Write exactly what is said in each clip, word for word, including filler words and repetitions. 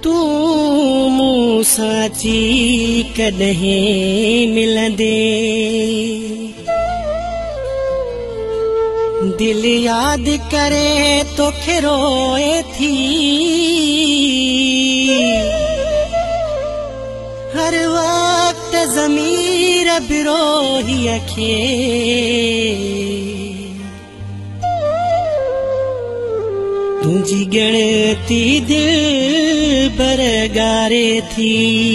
तू मूसाची कदहें मिलंदे दिल याद करे तो रोए थी हर वक्त ज़मीर बिरोही अखे तुझी गणती दिल बरगारे थी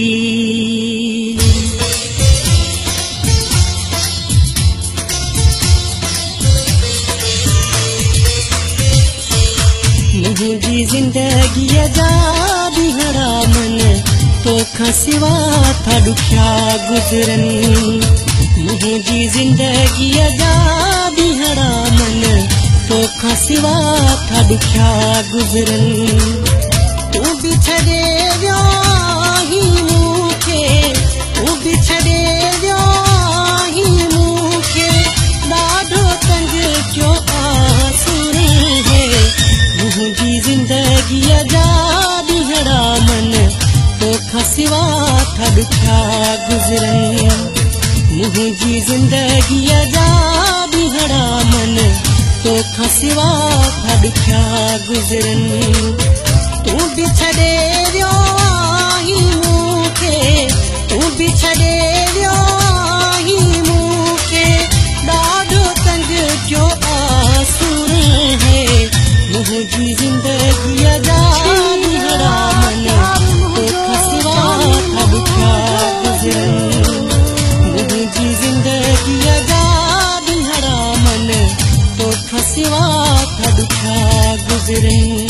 मुझी जिंदगी जा बिहरा मन तो खसिवा था दुखिया गुजरन मुझी जिंदगी जा बिहरा मन तो खसिवा था दुखिया गुजरन तू बिछड़े वियो ही मूंखे तू बिछड़े वियो ही मूंखे ॾाढो तंग क्यों आसूर है मुझी जिंदगी जा बिहरा मन तो खसिवा था दुखिया गुजरन मुझी जिंदगी जा बिहरा मन तो खसिवा था दुखिया गुजरन तू बिछड़े वियो ही मूंखे तू बिछड़े वियो ही मूंखे ॾाढो तंग क्यों आसूर है मुझी जिंदगी जा बिहरा मन तो खसिवा था दुखिया गुजरन मुझी जिंदगी जा बिहरा मन तो खसिवा था दुखिया गुजरन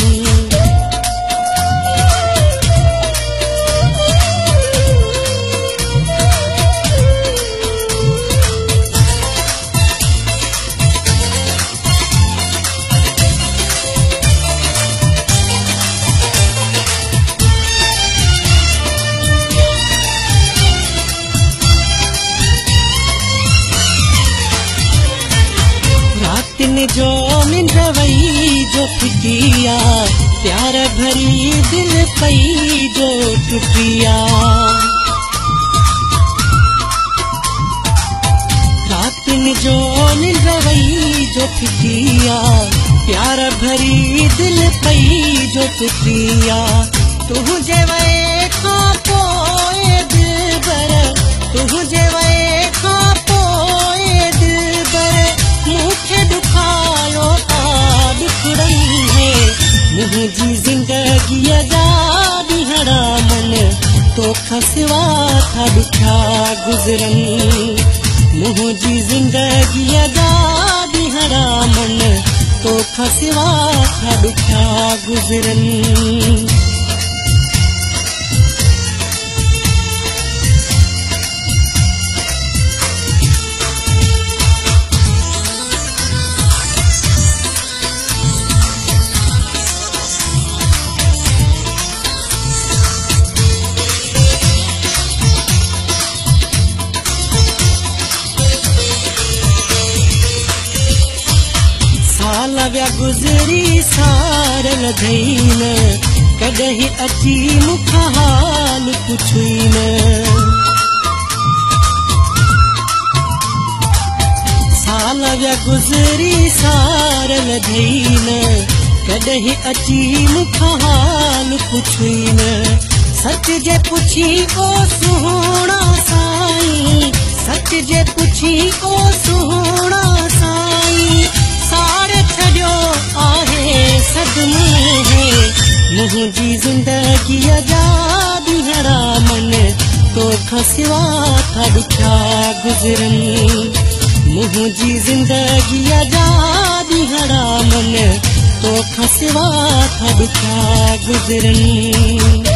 जो मिन रवई जो फिकिया प्यार भरी दिल पई जो टुटिया रात में जो मिन रवई जो फिकिया प्यार भरी दिल पई जो टुटिया तुझे वे खा पोए दिल बर तुझे वे खा पोए दिल बर मुझे दुखायो आब खुड़ई है मुझी जिंदगी जा बिहरा मन तो खसिवा था दुखिया गुजरन मुझी जिंदगी जा बिहरा मन तो खसिवा था दुखिया गुजरन व्या गुजरी सारल धैन कदहि अची मुखा हाल पुछुइन साल व्या गुजरी सारल धैन कदहि अची मुखा हाल पुछुइन सच जे पुछी ओ सुहोणा साईं सच जे पुछी ओ सुहोणा साईं सारे छड़ियो आहे सदमे है मुझी जिंदगी जा बिहरा मन तो खसिवा था दुखिया गुजरन मुझी जिंदगी जा बिहरा मन तो खसिवा था दुखिया गुजरन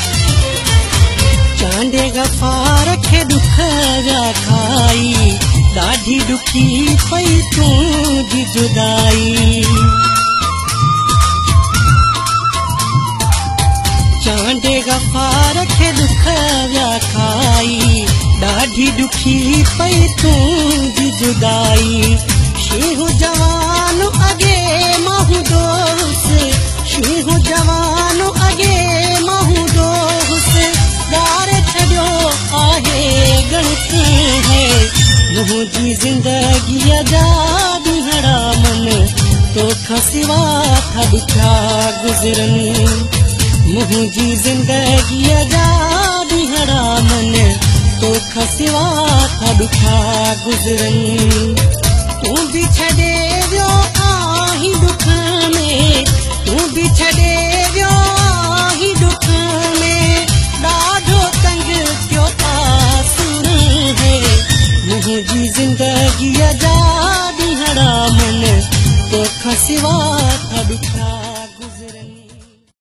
गफ़ार खे दुख जा खाई ॾाढी ॾुखी पई तुंहिंजी जुदाई चांडे गफ़ार खे दुख विया खाई ॾाढी ॾुखी पई तुंहिंजी जुदाई शींहं जवान अॻे महू दोस शींहं जवान अॻे महू दोस ॿार छॾियो आहे गणित है मुंहिंजी ज़िंदगीअ जा ॾींहड़ा मन तोखां सिवा था ॾुखिया गुज़रनि मुंहिंजी ज़िंदगीअ जा ॾींहड़ा मन तोखां सिवा था ॾुखिया गुज़रनि तूं बि छॾे वियो आहीं ॾुख में तूं बि छॾे वियो आहीं ॾुख में ॾाढो तंग थियो आसूर है मुंहिंजी ज़िंदगीअ जा ॾींहड़ा मन तोखां सिवा था ॾुखिया